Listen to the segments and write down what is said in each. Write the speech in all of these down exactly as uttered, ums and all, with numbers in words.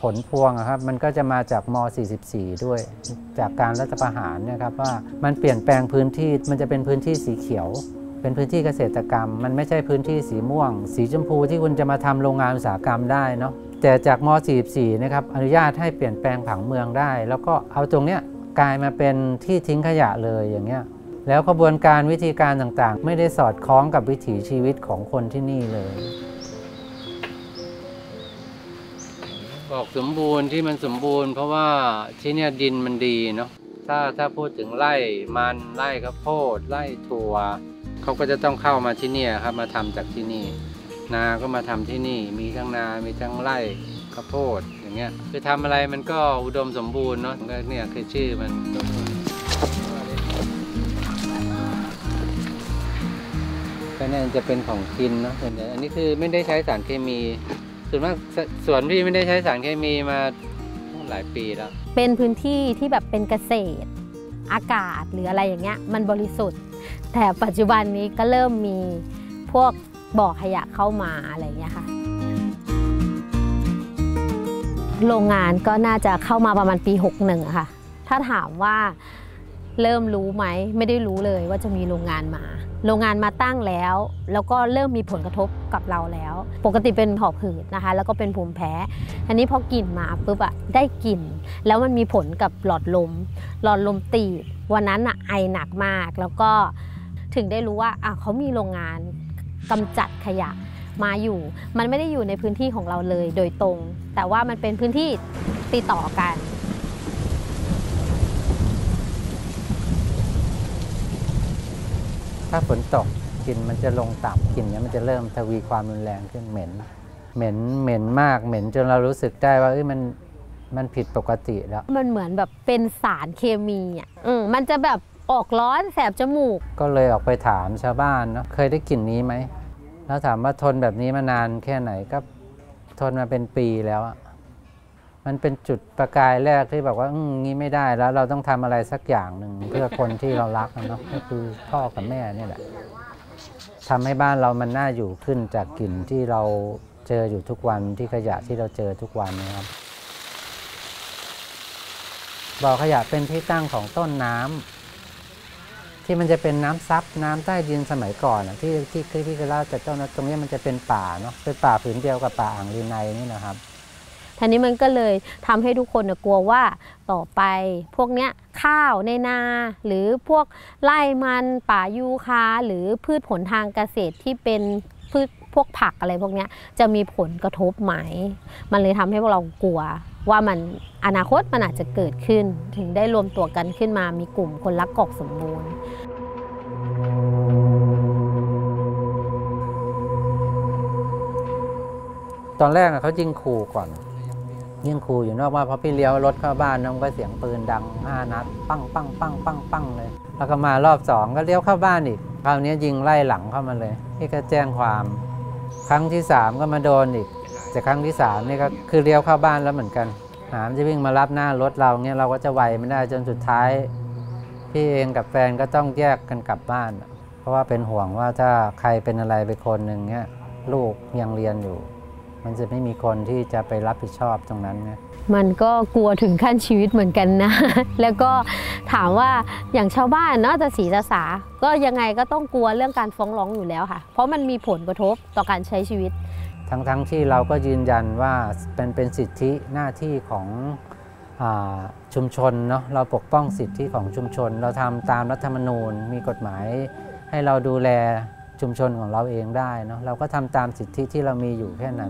ลพวงครับมันก็จะมาจากม สี่สิบสี่ ด้วยจากการรัฐประหารเนี่ยครับว่ามันเปลี่ยนแปลงพื้นที่มันจะเป็นพื้นที่สีเขียวเป็นพื้นที่เกษตรกรรมมันไม่ใช่พื้นที่สีม่วงสีชมพูที่คุณจะมาทำโรงงานอุตสาหกรรมได้เนาะแต่จากม สี่สิบสี่ นะครับอนุญาตให้เปลี่ยนแปลงผังเมืองได้แล้วก็เอาตรงเนี้ยกลายมาเป็นที่ทิ้งขยะเลยอย่างเงี้ยแล้วกระบวนการวิธีการต่างๆไม่ได้สอดคล้องกับวิถีชีวิตของคนที่นี่เลยบอกสมบูรณ์ที่มันสมบูรณ์เพราะว่าที่เนี่ยดินมันดีเนาะถ้าถ้าพูดถึงไร่มันไร่ข้าวโพดไร่ถั่วเขาก็จะต้องเข้ามาที่นี่ครับมาทำจากที่นี่นาก็มาทำที่นี่มีทั้งนามีทั้งไร่ข้าวโพดอย่างเงี้ยคือทำอะไรมันก็อุดมสมบูรณ์เนาะเนี่ยคือชื่อมันก็เนี่ยจะเป็นของกินเนาะอันนี้คือไม่ได้ใช้สารเคมีส่วนมากสวนพี่ไม่ได้ใช้สารเคมีมาหลายปีแล้วเป็นพื้นที่ที่แบบเป็นเกษตรอากาศหรืออะไรอย่างเงี้ยมันบริสุทธิ์แต่ปัจจุบันนี้ก็เริ่มมีพวกบ่อขยะเข้ามาอะไรอย่างเงี้ยค่ะโรงงานก็น่าจะเข้ามาประมาณปีหกสิบเอ็ดอะค่ะถ้าถามว่าเริ่มรู้ไหมไม่ได้รู้เลยว่าจะมีโรงงานมาโรงงานมาตั้งแล้วแล้วก็เริ่มมีผลกระทบกับเราแล้วปกติเป็นหอบหืดนะคะแล้วก็เป็นภูมิแพ้อันนี้พอกลิ่นมาปุ๊บอะได้กลิ่นแล้วมันมีผลกับหลอดลมหลอดลมตีบวันนั้นอะไอหนักมากแล้วก็ถึงได้รู้ว่าอ่ะเขามีโรงงานกำจัดขยะมาอยู่มันไม่ได้อยู่ในพื้นที่ของเราเลยโดยตรงแต่ว่ามันเป็นพื้นที่ติดต่อกันถ้าฝนตกกลิ่นมันจะลงต่ำกลิ่นนี้มันจะเริ่มทวีความรุนแรงขึ้นเหม็นเหม็นเหม็นมากเหม็นจนเรารู้สึกได้ว่าเอ้ยมันมันผิดปกติแล้วมันเหมือนแบบเป็นสารเคมีอ่ะอืมมันจะแบบออกร้อนแสบจมูกก็เลยออกไปถามชาวบ้านเนาะเคยได้กลิ่นนี้ไหมแล้วถามว่าทนแบบนี้มานานแค่ไหนก็ทนมาเป็นปีแล้วอะมันเป็นจุดประกายแรกที่บอกว่าอืมงี้ไม่ได้แล้วเราต้องทำอะไรสักอย่างหนึ่งเพื่อคนที่เรารักเนาะก็คือพ่อกับแม่นี่แหละทำให้บ้านเรามันน่าอยู่ขึ้นจากกลิ่นที่เราเจออยู่ทุกวันที่ขยะที่เราเจอทุกวันนะครับบ่อขยะเป็นที่ตั้งของต้นน้ำที่มันจะเป็นน้ำซับน้ำใต้ดินสมัยก่อนที่ที่ที่เคยเล่าจากต้นตรงนี้มันจะเป็นป่าเนาะเป็นป่าผืนเดียวกับป่าอ่างลือในนี่นะครับทีนี้มันก็เลยทำให้ทุกคนกลัวว่าต่อไปพวกเนี้ยข้าวในนาหรือพวกไร่มันป่ายูคาหรือพืชผลทางเกษตรที่เป็นพืชพวกผักอะไรพวกเนี้ยจะมีผลกระทบไหมมันเลยทำให้พวกเรากลัวว่ามันอนาคตมันอาจจะเกิดขึ้นถึงได้รวมตัวกันขึ้นมามีกลุ่มคนรักกอกสมบูรณ์ตอนแรกเขายิงขู่ก่อนยิงขู่อยู่นอกว่าพอพี่เลี้ยวรถเข้าบ้านน้องก็เสียงปืนดังห้านัดปั้งปั้งปั้งปั้งปั้งเลยแล้วก็มารอบสองก็เลี้ยวเข้าบ้านอีกคราวนี้ยิงไล่หลังเข้ามาเลยพี่ก็แจ้งความครั้งที่สามก็มาโดนอีกแต่ครั้งที่สามนี่ก็คือเลี้ยวเข้าบ้านแล้วเหมือนกันหามจะวิ่งมารับหน้ารถเราเงี้ยเราก็จะไหวไม่ได้จนสุดท้ายพี่เองกับแฟนก็ต้องแยกกันกลับบ้านเพราะว่าเป็นห่วงว่าถ้าใครเป็นอะไรไปคนหนึ่งเงี้ยลูกยังเรียนอยู่มันจะไม่มีคนที่จะไปรับผิดชอบตรงนั้นไงมันก็กลัวถึงขั้นชีวิตเหมือนกันนะแล้วก็ถามว่าอย่างชาวบ้านเนาะจะสีจะสาก็ยังไงก็ต้องกลัวเรื่องการฟ้องร้องอยู่แล้วค่ะเพราะมันมีผลกระทบต่อการใช้ชีวิตทั้งๆ ท, ที่เราก็ยืนยันว่าเป็นเป็นสิทธิหน้าที่ของชุมชนเนาะเราปกป้องสิทธิของชุมชนเราทำตามรัฐธรรมนูญมีกฎหมายให้เราดูแลชุมชนของเราเองได้เนาะเราก็ทำตามสิทธิที่เรามีอยู่แค่นั้น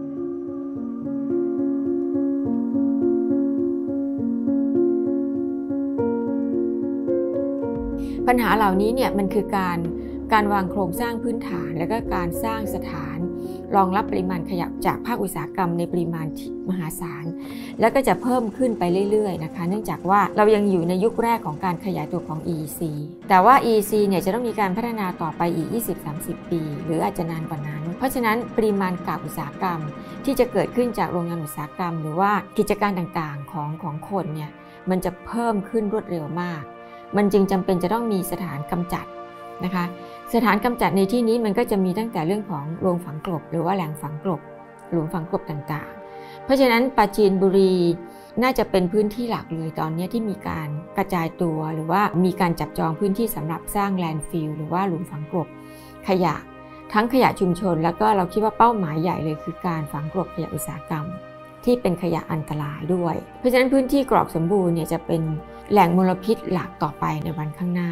ปัญหาเหล่านี้เนี่ยมันคือการการวางโครงสร้างพื้นฐานและก็การสร้างสถานรองรับปริมาณขยะจากภาคอุตสาหกรรมในปริมาณมหาศาลแล้วก็จะเพิ่มขึ้นไปเรื่อยๆนะคะเนื่องจากว่าเรายังอยู่ในยุคแรกของการขยายตัวของ อี อี ซี แต่ว่า อี อี ซี เนี่ยจะต้องมีการพัฒนาต่อไปอีก ยี่สิบถึงสามสิบ ปีหรืออาจจะนานกว่านั้นเพราะฉะนั้นปริมาณก๊าซอุตสาหกรรมที่จะเกิดขึ้นจากโรงงานอุตสาหกรรมหรือว่ากิจการต่างๆของของคนเนี่ยมันจะเพิ่มขึ้นรวดเร็วมากมันจึงจำเป็นจะต้องมีสถานกำจัดนะคะสถานกำจัดในที่นี้มันก็จะมีตั้งแต่เรื่องของโรงฝังกลบหรือว่าแหล่งฝังกลบหลุมฝังกลบต่างๆเพราะฉะนั้นปราจีนบุรีน่าจะเป็นพื้นที่หลักเลยตอนนี้ที่มีการกระจายตัวหรือว่ามีการจับจองพื้นที่สำหรับสร้างแลนด์ฟิลหรือว่าหลุมฝังกลบขยะทั้งขยะชุมชนแล้วก็เราคิดว่าเป้าหมายใหญ่เลยคือการฝังกลบขยะอุตสาหกรรมที่เป็นขยะอันตรายด้วยเพราะฉะนั้นพื้นที่กรอกสมบูรณ์เนี่ยจะเป็นแหล่งมลพิษหลักต่อไปในวันข้างหน้า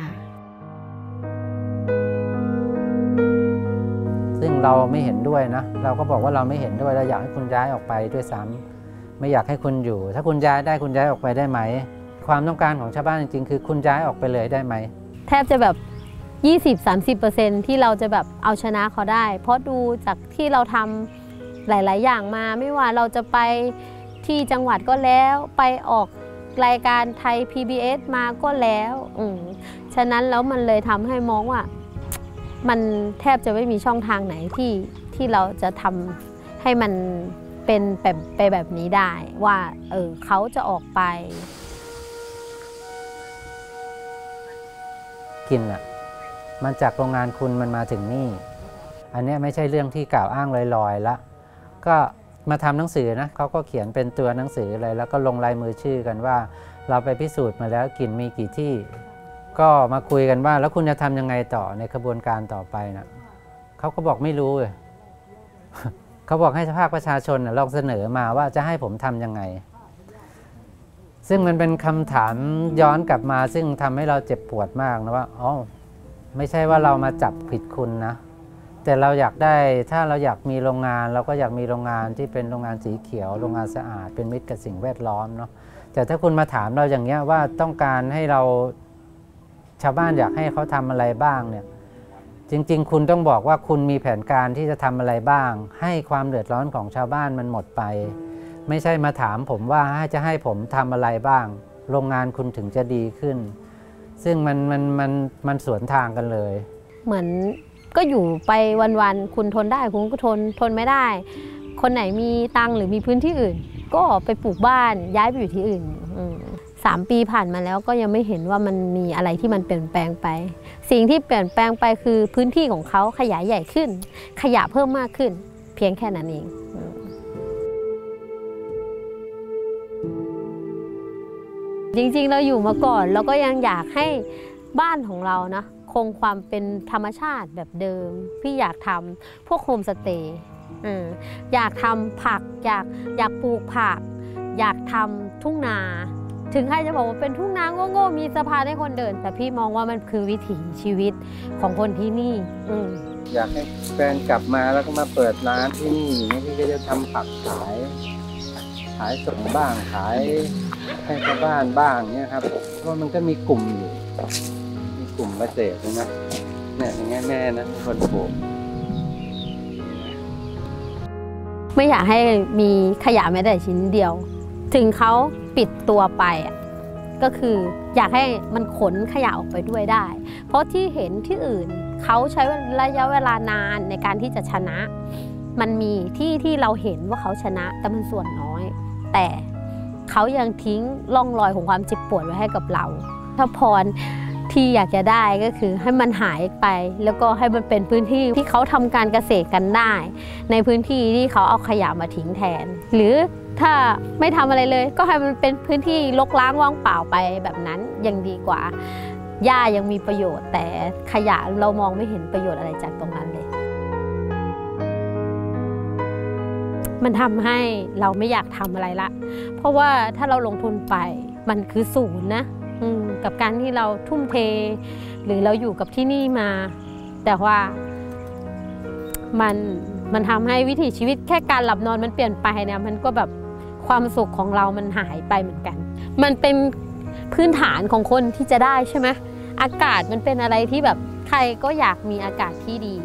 ซึ่งเราไม่เห็นด้วยนะเราก็บอกว่าเราไม่เห็นด้วยเราอยากให้คุณย้ายออกไปด้วยซ้ำไม่อยากให้คุณอยู่ถ้าคุณย้ายได้คุณย้ายออกไปได้ไหมความต้องการของชาวบ้านจริงๆคือคุณย้ายออกไปเลยได้ไหมแทบจะแบบ ยี่สิบถึงสามสิบเปอร์เซ็นต์ ที่เราจะแบบเอาชนะเขาได้เพราะดูจากที่เราทำหลายๆอย่างมาไม่ว่าเราจะไปที่จังหวัดก็แล้วไปออกรายการไทย พี บี เอส มาก็แล้วอืมฉะนั้นแล้วมันเลยทำให้มองว่ามันแทบจะไม่มีช่องทางไหนที่ที่เราจะทำให้มันเป็นแบบไปแบบนี้ได้ว่าเออเขาจะออกไปกินอ่ะมันจากโรงงานคุณมันมาถึงนี่อันนี้ไม่ใช่เรื่องที่กล่าวอ้างลอยๆละก็มาทำหนังสือนะเขาก็เขียนเป็นตัวหนังสืออะไรแล้วก็ลงลายมือชื่อกันว่าเราไปพิสูจน์มาแล้วกินมีกี่ที่ก็มาคุยกันว่าแล้วคุณจะทำยังไงต่อในกระบวนการต่อไปนะเขาก็บอกไม่รู้เลย เขาบอกให้ภาคประชาชนลองเสนอมาว่าจะให้ผมทำยังไงซึ่งมันเป็นคำถามย้อนกลับมาซึ่งทำให้เราเจ็บปวดมากนะว่าอ๋อไม่ใช่ว่าเรามาจับผิดคุณนะแต่เราอยากได้ถ้าเราอยากมีโรงงานเราก็อยากมีโรงงานที่เป็นโรงงานสีเขียวโรงงานสะอาดเป็นมิตรกับสิ่งแวดล้อมเนาะแต่ถ้าคุณมาถามเราอย่างเงี้ยว่าต้องการให้เราชาวบ้านอยากให้เขาทำอะไรบ้างเนี่ยจริงๆคุณต้องบอกว่าคุณมีแผนการที่จะทำอะไรบ้างให้ความเดือดร้อนของชาวบ้านมันหมดไปไม่ใช่มาถามผมว่าจะให้ผมทำอะไรบ้างโรงงานคุณถึงจะดีขึ้นซึ่งมันมันมันมันสวนทางกันเลยเหมือนก็อยู่ไปวันๆคุณทนได้คุณก็ทนทนไม่ได้คนไหนมีตังหรือมีพื้นที่อื่นก็ไปปลูกบ้านย้ายไปอยู่ที่อื่นสามปีผ่านมาแล้วก็ยังไม่เห็นว่ามันมีอะไรที่มันเปลี่ยนแปลงไปสิ่งที่เปลี่ยนแปลงไปคือพื้นที่ของเขาขยายใหญ่ขึ้นขยะเพิ่มมากขึ้นเพียงแค่นั้นเองจริงๆเราอยู่มาก่อนแล้วก็ยังอยากให้บ้านของเรานะคงความเป็นธรรมชาติแบบเดิมพี่อยากทำพวกโฮมสเตย์อยากทำผักอยากอยากปลูกผักอยากทำทุ่งนาถึงใครจะบอกว่าเป็นทุ่งนาโง่ๆมีสะพานให้คนเดินแต่พี่มองว่ามันคือวิถีชีวิตของคนที่นี่อยากให้แฟนกลับมาแล้วก็มาเปิดร้านที่นี่พี่ก็จะทำผักขายขายส่งบ้างขายให้ชาวบ้านบ้างเนี่ยครับเพราะมันก็มีกลุ่มอยู่มีกลุ่มเกษตรนะเนี่ยอย่างเงี้ยแม่นะคนปลูกไม่อยากให้มีขยะแม้แต่ชิ้นเดียวถึงเขาปิดตัวไปก็คืออยากให้มันขนขยะออกไปด้วยได้เพราะที่เห็นที่อื่นเขาใช้ระยะเวลานานในการที่จะชนะมันมีที่ที่เราเห็นว่าเขาชนะแต่มันส่วนน้อยแต่เขายังทิ้งร่องรอยของความเจ็บปวดไว้ให้กับเราถ้าพรที่อยากจะได้ก็คือให้มันหายไปแล้วก็ให้มันเป็นพื้นที่ที่เขาทำการเกษตรกันได้ในพื้นที่ที่เขาเอาขยะมาทิ้งแทนหรือถ้าไม่ทำอะไรเลยก็ให้มันเป็นพื้นที่รกร้างว่างเปล่าไปแบบนั้นยังดีกว่าหญ้ายังมีประโยชน์แต่ขยะเรามองไม่เห็นประโยชน์อะไรจากตรงนั้นเลยมันทำให้เราไม่อยากทำอะไรละเพราะว่าถ้าเราลงทุนไปมันคือศูนย์นะกับการที่เราทุ่มเทหรือเราอยู่กับที่นี่มาแต่ว่ามันมันทำให้วิถีชีวิตแค่การหลับนอนมันเปลี่ยนไปเนี่ยมันก็แบบความสุขของเรามันหายไปเหมือนกันมันเป็นพื้นฐานของคนที่จะได้ใช่ไหมอากาศมันเป็นอะไรที่แบบใครก็อยากมีอากาศที่ดี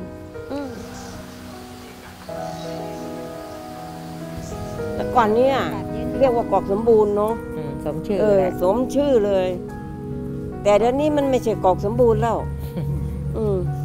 แต่ก่อนเนี่ยเรียกว่ากอกสมบูรณ์เนาะสมชื่อเออสมชื่อเลยแต่เดี๋ยวนี้มันไม่ใช่กอกสมบูรณ์แล้วอืม